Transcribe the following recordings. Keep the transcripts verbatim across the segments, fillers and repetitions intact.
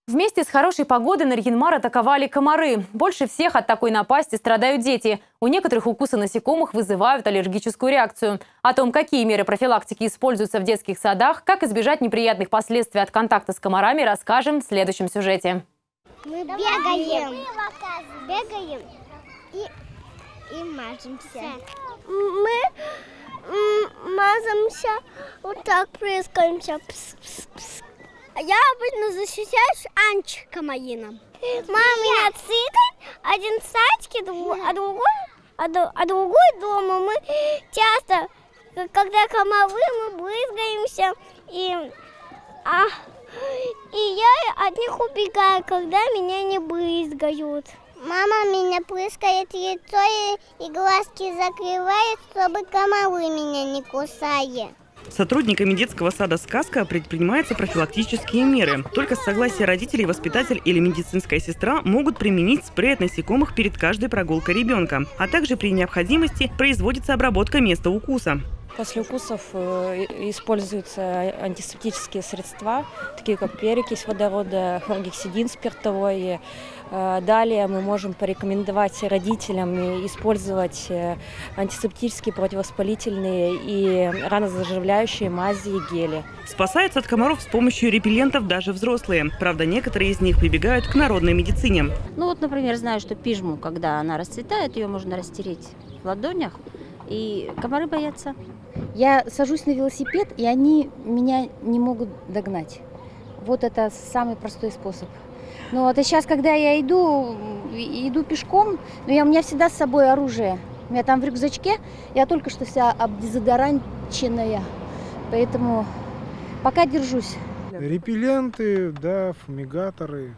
Вместе с хорошей погодой Нарьян-Мар атаковали комары. Больше всех от такой напасти страдают дети. У некоторых укусы насекомых вызывают аллергическую реакцию. О том, какие меры профилактики используются в детских садах, как избежать неприятных последствий от контакта с комарами, расскажем в следующем сюжете. Мы бегаем, бегаем и, и мажемся. Мы мазаемся, вот так прыскаемся. Пс -пс -пс. Я обычно защищаюсь антикомаином. Мама меня цикает, один в садике, а другой, а, а другой дома. Мы часто, когда комары, мы брызгаемся, и, а, и я от них убегаю, когда меня не брызгают. Мама меня прыскает яйцо и, и глазки закрывает, чтобы комары меня не кусали. Сотрудниками детского сада «Сказка» предпринимаются профилактические меры. Только с согласия родителей воспитатель или медицинская сестра могут применить спрей от насекомых перед каждой прогулкой ребенка. А также при необходимости производится обработка места укуса. После укусов используются антисептические средства, такие как перекись водорода, хлоргексидин спиртовой. Далее мы можем порекомендовать родителям использовать антисептические, противовоспалительные и ранозаживляющие мази и гели. Спасаются от комаров с помощью репеллентов даже взрослые. Правда, некоторые из них прибегают к народной медицине. Ну вот, например, знаю, что пижму, когда она расцветает, ее можно растереть в ладонях, и комары боятся. Я сажусь на велосипед, и они меня не могут догнать. Вот это самый простой способ. Ну вот и сейчас, когда я иду, иду пешком, но я, у меня всегда с собой оружие. У меня там в рюкзачке, я только что вся обдезодоранченная, поэтому пока держусь. Репелленты, да, фумигаторы,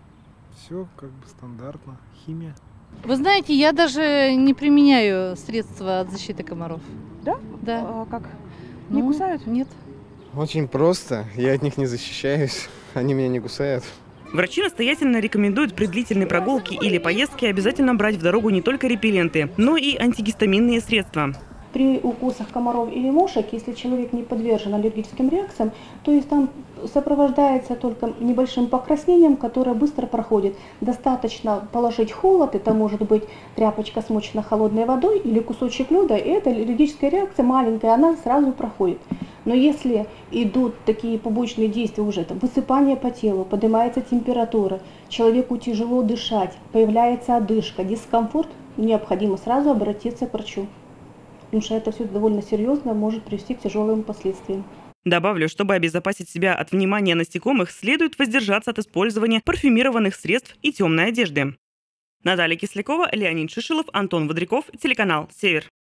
все как бы стандартно, химия. Вы знаете, я даже не применяю средства от защиты комаров. Да? Да. А как? Не ну, кусают? Нет. Очень просто. Я от них не защищаюсь. Они меня не кусают. Врачи настоятельно рекомендуют при длительной прогулке или поездке обязательно брать в дорогу не только репелленты, но и антигистаминные средства. При укусах комаров или мушек, если человек не подвержен аллергическим реакциям, то есть там сопровождается только небольшим покраснением, которое быстро проходит. Достаточно положить холод, это может быть тряпочка, смочена холодной водой или кусочек льда, и эта аллергическая реакция маленькая, она сразу проходит. Но если идут такие побочные действия уже, там, высыпание по телу, поднимается температура, человеку тяжело дышать, появляется одышка, дискомфорт, необходимо сразу обратиться к врачу. Потому что это все довольно серьезно, может привести к тяжелым последствиям. Добавлю, чтобы обезопасить себя от внимания насекомых, следует воздержаться от использования парфюмированных средств и темной одежды. Наталья Кислякова, Леонид Шишилов, Антон Водряков, телеканал «Север».